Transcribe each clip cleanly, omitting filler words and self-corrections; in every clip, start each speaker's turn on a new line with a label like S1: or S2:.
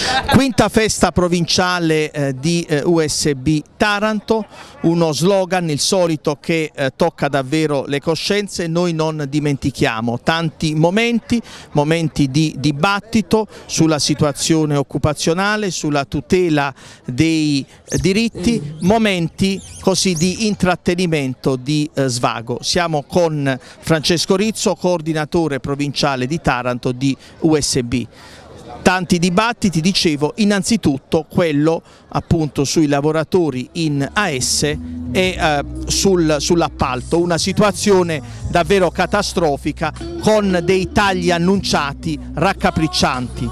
S1: Quinta festa provinciale di USB Taranto, uno slogan, il solito, che tocca davvero le coscienze. Noi non dimentichiamo tanti momenti di dibattito sulla situazione occupazionale, sulla tutela dei diritti, momenti così di intrattenimento, di svago. Siamo con Francesco Rizzo, coordinatore provinciale di Taranto di USB. Tanti dibattiti, dicevo, innanzitutto quello appunto sui lavoratori in AS e sull'appalto, una situazione davvero catastrofica con dei tagli annunciati raccapriccianti.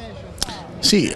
S2: Sì,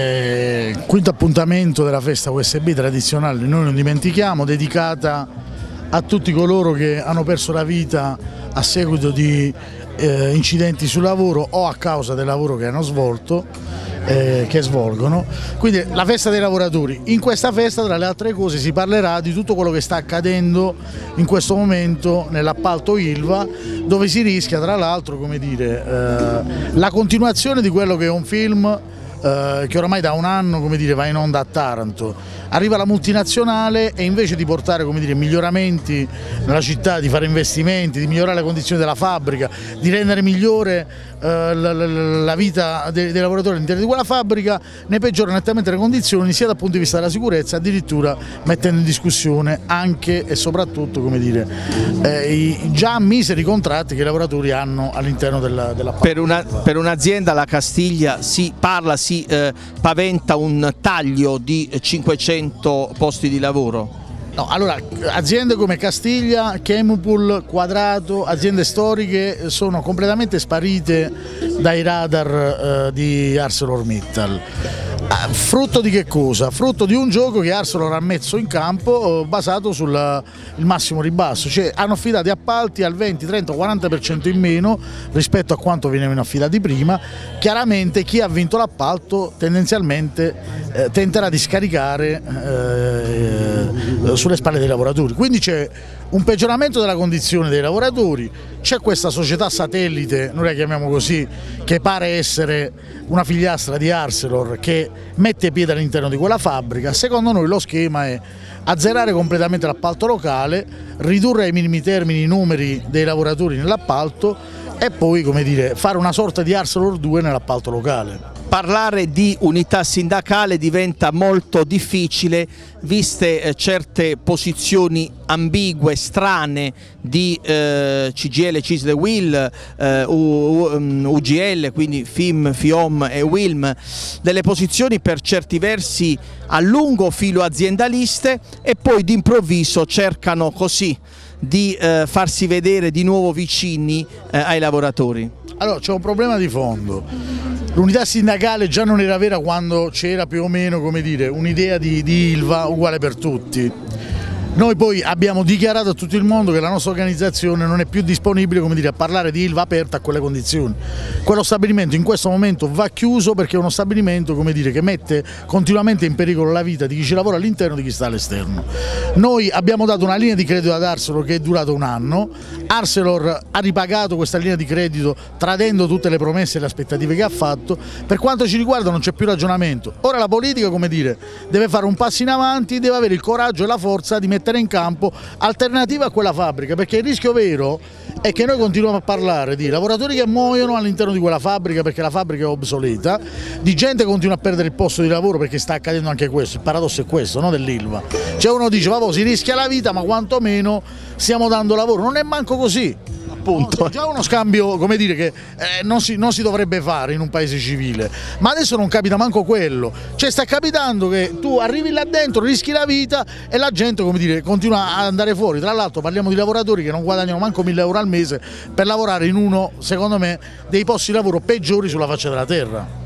S2: quinto appuntamento della festa USB tradizionale, noi non dimentichiamo, dedicata a tutti coloro che hanno perso la vita a seguito di incidenti sul lavoro o a causa del lavoro che hanno svolto, che svolgono. Quindi la festa dei lavoratori. In questa festa, tra le altre cose, si parlerà di tutto quello che sta accadendo in questo momento nell'appalto Ilva, dove si rischia, tra l'altro, come dire, la continuazione di quello che è un film che oramai da un anno, come dire, va in onda a Taranto. Arriva la multinazionale e invece di portare, come dire, miglioramenti nella città, di fare investimenti, di migliorare le condizioni della fabbrica, di rendere migliore la vita dei lavoratori all'interno di quella fabbrica, ne peggiora nettamente le condizioni sia dal punto di vista della sicurezza, addirittura mettendo in discussione anche e soprattutto, come dire, i già miseri contratti che i lavoratori hanno all'interno della fabbrica.
S1: Per un'azienda, la Castiglia, si paventa un taglio di 500 posti di lavoro.
S2: No, allora, aziende come Castiglia, Chemipol, Quadrato, aziende storiche sono completamente sparite dai radar di ArcelorMittal. Frutto di che cosa? Frutto di un gioco che Arcelor ha messo in campo basato sul massimo ribasso, cioè hanno affidato appalti al 20, 30, 40% in meno rispetto a quanto venivano affidati prima. Chiaramente chi ha vinto l'appalto tendenzialmente tenterà di scaricare sulle spalle dei lavoratori, quindi c'è un peggioramento della condizione dei lavoratori, c'è questa società satellite, noi la chiamiamo così, che pare essere una figliastra di Arcelor, che mette piede all'interno di quella fabbrica. Secondo noi lo schema è azzerare completamente l'appalto locale, ridurre ai minimi termini i numeri dei lavoratori nell'appalto e poi, come dire, fare una sorta di Arcelor 2 nell'appalto locale.
S1: Parlare di unità sindacale diventa molto difficile, viste certe posizioni ambigue, strane di CGIL, CISL e UIL, UGL, quindi FIM, FIOM e UILM, delle posizioni per certi versi a lungo filo aziendaliste, e poi d'improvviso cercano così di farsi vedere di nuovo vicini ai lavoratori.
S2: Allora, c'è un problema di fondo. L'unità sindacale già non era vera quando c'era più o meno, come dire, un'idea di Ilva uguale per tutti. Noi poi abbiamo dichiarato a tutto il mondo che la nostra organizzazione non è più disponibile, come dire, a parlare di Ilva aperta a quelle condizioni. Quello stabilimento in questo momento va chiuso perché è uno stabilimento, come dire, che mette continuamente in pericolo la vita di chi ci lavora all'interno e di chi sta all'esterno. Noi abbiamo dato una linea di credito ad Arcelor che è durata un anno. Arcelor ha ripagato questa linea di credito tradendo tutte le promesse e le aspettative che ha fatto. Per quanto ci riguarda non c'è più ragionamento. Ora la politica, come dire, deve fare un passo in avanti, deve avere il coraggio e la forza di mettere in campo alternative a quella fabbrica, perché il rischio vero è che noi continuiamo a parlare di lavoratori che muoiono all'interno di quella fabbrica perché la fabbrica è obsoleta, di gente che continua a perdere il posto di lavoro perché sta accadendo anche questo. Il paradosso è questo, no, dell'Ilva. Cioè uno dice, vabbè, si rischia la vita, ma quantomeno stiamo dando lavoro. Non è manco così. Appunto. No, già uno scambio, come dire, che non si dovrebbe fare in un paese civile, ma adesso non capita manco quello. Cioè sta capitando che tu arrivi là dentro, rischi la vita e la gente, come dire, continua ad andare fuori. Tra l'altro parliamo di lavoratori che non guadagnano manco 1.000 euro al mese per lavorare in uno, secondo me, dei posti di lavoro peggiori sulla faccia della terra.